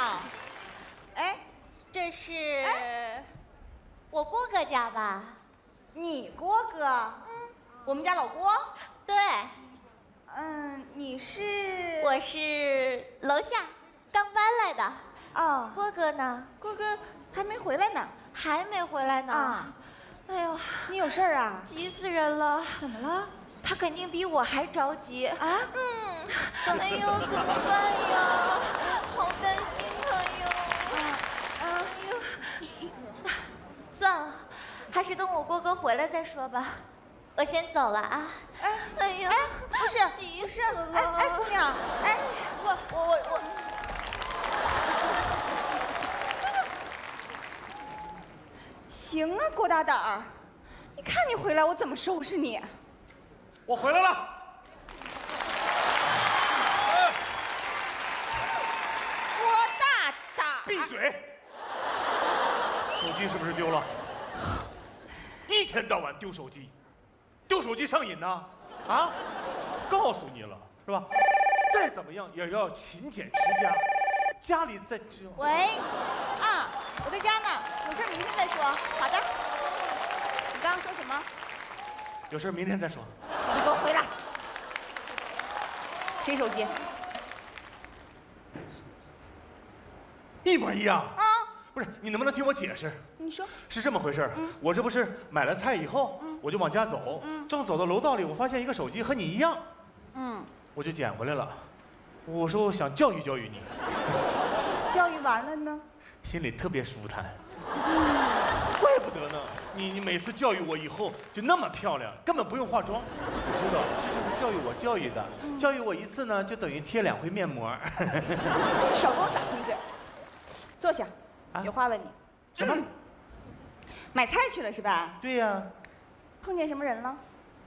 好。哎， 这是我郭哥家吧？ 你郭哥？我们家老郭。 对。 你是？ 我是楼下刚搬来的。 哦。 郭哥呢？ 郭哥还没回来呢。 还没回来呢。啊。哎呦， 你有事儿啊？ 急死人了！ 怎么了？ 他肯定比我还着急啊！哎呦，怎么办呀？好担心他哟！哎呦，算了，还是等我郭哥回来再说吧。我先走了啊！哎呀， 不是， 急死了！ 哎，姑娘，哎，我。行啊，郭大胆儿，你看你回来，我怎么收拾你？ 我回来了。 郭大胆儿！ 闭嘴！手机是不是丢了？一天到晚丢手机，丢手机上瘾呢？啊？告诉你了是吧？再怎么样也要勤俭持家，家里再…… 喂，我在家呢，有事明天再说。好的。你刚刚说什么？ 有事明天再说。 你给我回来！谁手机？ 一模一样啊！不是，你能不能听我解释？ 你说。 是这么回事我这不是买了菜以后，我就往家走，正走到楼道里，我发现一个手机和你一样，我就捡回来了。我说我想教育教育你。 教育完了呢？ 心里特别舒坦。怪不得呢，你每次教育我以后就那么漂亮，根本不用化妆。我知道，这就是教育我教育的。教育我一次呢，就等于贴2回面膜。 少跟我耍贫嘴。坐下，有话问你。 什么？ 买菜去了是吧？ 对呀。 碰见什么人了？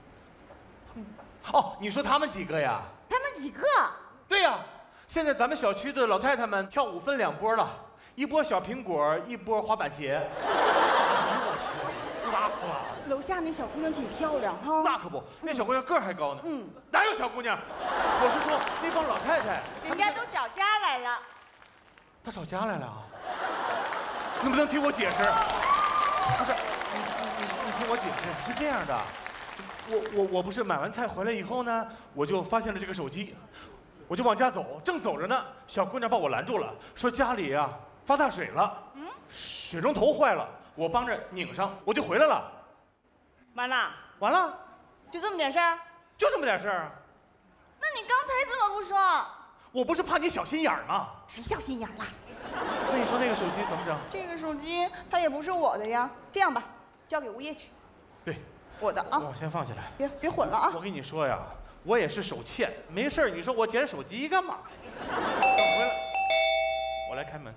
哦，你说他们几个呀？ 他们几个？ 对呀，现在咱们小区的老太太们跳舞分2波了，一波小苹果，一波滑板鞋。撕拉撕拉。 楼下那小姑娘挺漂亮哈。 那可不，那小姑娘个儿还高呢。哪有小姑娘？我是说那帮老太太， 人家都找家来了。 她找家来了啊？能不能听我解释？不是，你听我解释，是这样的，我不是买完菜回来以后呢，我就发现了这个手机，我就往家走，正走着呢，小姑娘把我拦住了，说家里啊发大水了，水龙头坏了，我帮着拧上，我就回来了。 完了？ 完了？ 就这么点事儿？ 就这么点事儿。 那你刚才怎么不说？ 我不是怕你小心眼儿吗？ 谁小心眼儿了？ 那你说那个手机怎么整？ 这个手机它也不是我的呀。这样吧，交给物业去。 对， 我的啊。 我先放下来。 别混了啊！ 我跟你说呀，我也是手欠，没事儿你说我捡手机干嘛呀？等回来，我来开门。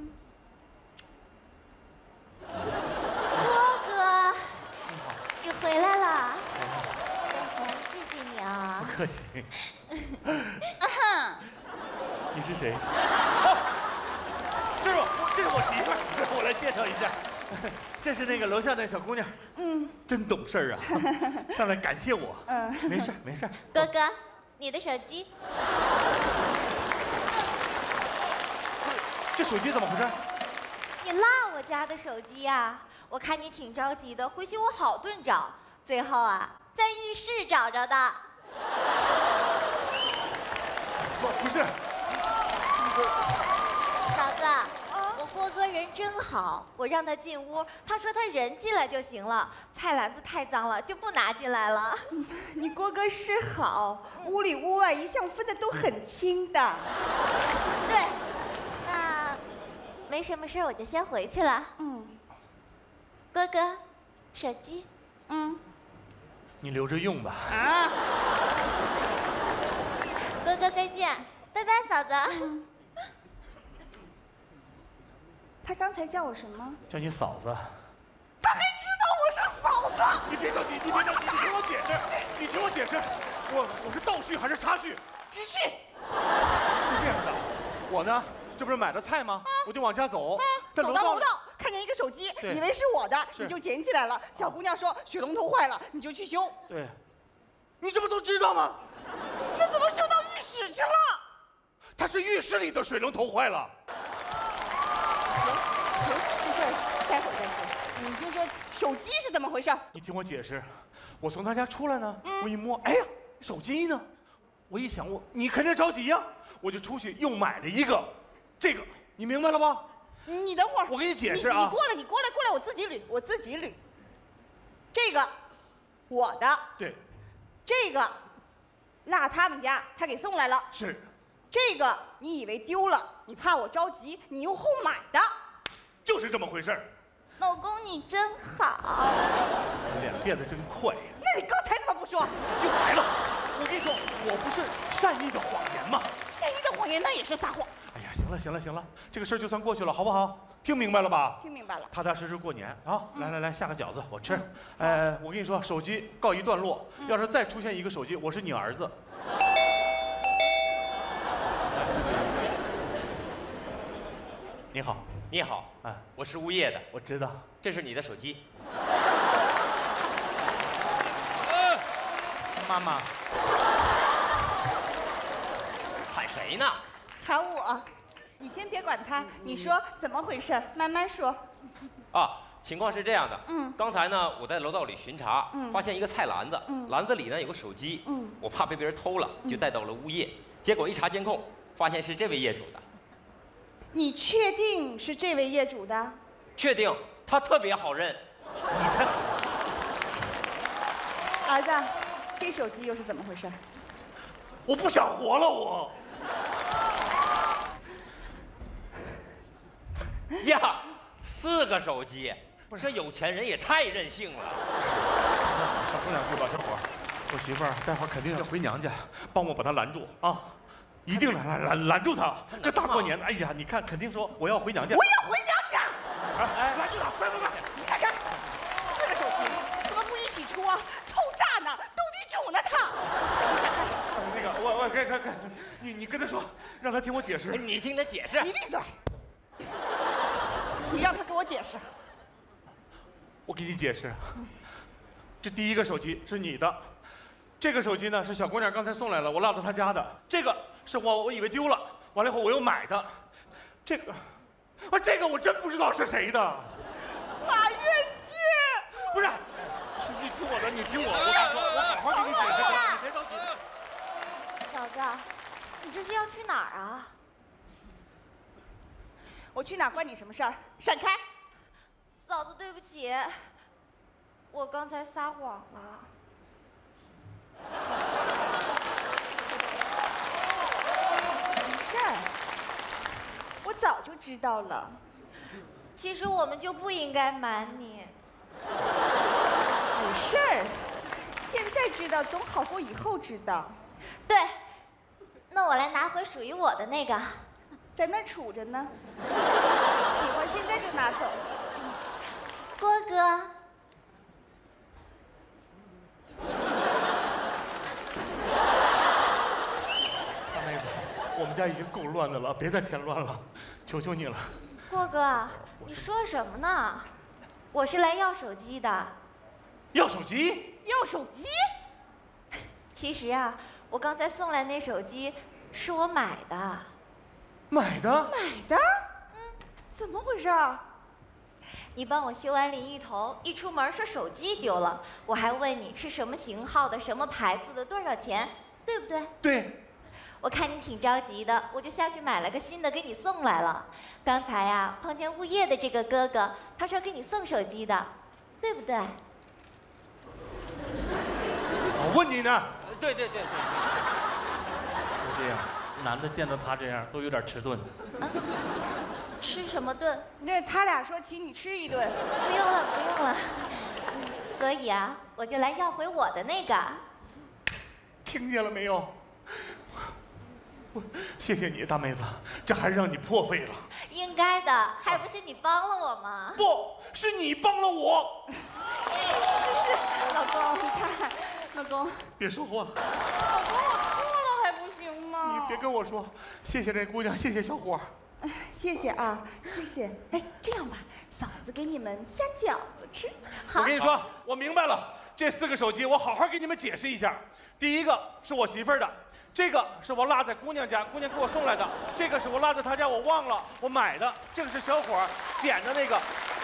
郭哥，你回来了。谢谢你啊。 不客气。你是谁？这是我媳妇儿，我来介绍一下，这是那个楼下那小姑娘，真懂事儿啊，上来感谢我，没事没事。 哥哥，你的手机。 这手机怎么回事？ 你落我家的手机呀？我看你挺着急的，回去我好顿找，最后啊，在浴室找着的。 不是。 嫂子，我郭哥人真好，我让他进屋，他说他人进来就行了，菜篮子太脏了就不拿进来了。 你郭哥是好，屋里屋外一向分的都很清的。 对，那没什么事我就先回去了。哥哥，手机。 你留着用吧。 哥哥再见，拜拜，嫂子。 他刚才叫我什么？ 叫你嫂子。 他还知道我是嫂子。 你别着急，你别着急，你听我解释，你听我解释，我是倒叙还是插叙？ 直叙。 是这样的，我呢，这不是买了菜吗？我就往家走，在走到楼道看见一个手机，以为是我的，你就捡起来了。小姑娘说水龙头坏了，你就去修。 对，你这不都知道吗？ 那怎么修到浴室去了？ 它是浴室里的水龙头坏了。 你就说手机是怎么回事？ 你听我解释，我从他家出来呢，我一摸，哎呀，手机呢？我一想，你肯定着急呀，我就出去又买了一个，这个你明白了吧？ 你等会儿， 我给你解释啊。 你过来，我自己捋。这个我的， 对， 这个落他们家，他给送来了。 是。 这个你以为丢了，你怕我着急，你用后买的。 就是这么回事儿。 老公你真好， 脸变得真快呀。 那你刚才怎么不说？ 又来了。我跟你说，我不是善意的谎言吗？ 善意的谎言那也是撒谎。 哎呀，行了，这个事儿就算过去了，好不好？听明白了吧？ 听明白了。 踏踏实实过年啊！来，下个饺子我吃。我跟你说，手机告一段落。要是再出现一个手机，我是你儿子。你好， 你好，我是物业的， 我知道， 这是你的手机。 妈妈， 喊谁呢？ 喊我。你先别管他，你说怎么回事？慢慢说。 啊，情况是这样的，刚才呢，我在楼道里巡查，发现一个菜篮子，篮子里呢有个手机，我怕被别人偷了，就带到了物业，结果一查监控，发现是这位业主的。 你确定是这位业主的？ 确定，他特别好认。 你才好。 儿子，这手机又是怎么回事？ 我不想活了，我。 呀，4个手机，这有钱人也太任性了。 少说两句吧，小伙。我媳妇儿待会儿肯定要回娘家，帮我把她拦住啊！一定拦住她！这大过年的，哎呀，你看，肯定说我要回娘家。 我要回娘家！ 哎，拦住她！快！ 你看看，4个手机，怎么不一起出啊？偷炸呢，斗地主呢他！ 那个，我你跟他说，让他听我解释。 你听他解释。 你闭嘴！你让他给我解释。 我给你解释，这第一个手机是你的，这个手机呢是小姑娘刚才送来了，我落到她家的。这个是我以为丢了，完了以后我又买的。这个我真不知道是谁的。 法院见。 不是，你听我的，我好好给你解释。你别着急。 嫂子，你这是要去哪儿啊？ 我去哪关你什么事儿？闪开！ 嫂子，对不起，我刚才撒谎了。 没事儿，我早就知道了。 其实我们就不应该瞒你。 没事儿，现在知道总好过以后知道。 对，那我来拿回属于我的那个。 在那儿杵着呢，喜欢现在就拿走。 郭哥， 大妹子，我们家已经够乱的了，别再添乱了，求求你了。 郭哥，你说什么呢？我是来要手机的。 要手机？ 要手机？ 其实啊，我刚才送来那手机是我买的。 买的？ 买的？怎么回事啊？ 你帮我修完淋浴头，一出门说手机丢了，我还问你是什么型号的、什么牌子的、多少钱，对不对？ 对。 我看你挺着急的，我就下去买了个新的给你送来了。刚才呀，碰见物业的这个哥哥，他说给你送手机的，对不对？ 我问你呢。 对。 就这样。男的见到他这样都有点迟钝。 吃什么顿？ 那他俩说请你吃一顿。 不用了。所以啊，我就来要回我的那个。 听见了没有？谢谢你，大妹子，这还是让你破费了。 应该的，还不是你帮了我吗？ 不是你帮了我。 是，老公，你看，老公。 别说话。 老公，我错了还不行吗？ 你别跟我说，谢谢这姑娘，谢谢小伙。 谢谢啊，谢谢。哎，这样吧，嫂子给你们下饺子吃。 我跟你说，我明白了，这4个手机我好好给你们解释一下。第一个是我媳妇儿的，这个是我落在姑娘家，姑娘给我送来的，这个是我落在她家我忘了我买的，这个是小伙捡的那个